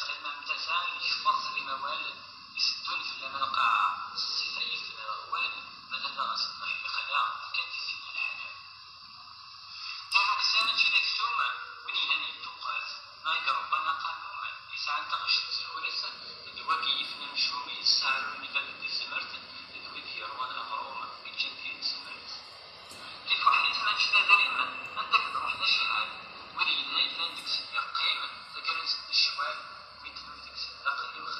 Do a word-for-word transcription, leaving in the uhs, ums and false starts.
تما متساهل يحفظ الموال يسدون في لما نقع السيفي في الغوال ماذا لا أصبح بخلاء كان في سن الحلال دارو كسانة شي سوما من إلان يدوقات نايك ربنا قالوا يسعى تغشت وليس يدوى كيفنا مشروم يسعرون كان دي سمرت يدوى ديروان الغرومة بيجان دي سمرت كيف واحد يتمنى شدا داريما عندك تروح نشي عاد ولي ينايد عندك سيقيم تكرن سد الشوال ويتنو ديك سد الأقل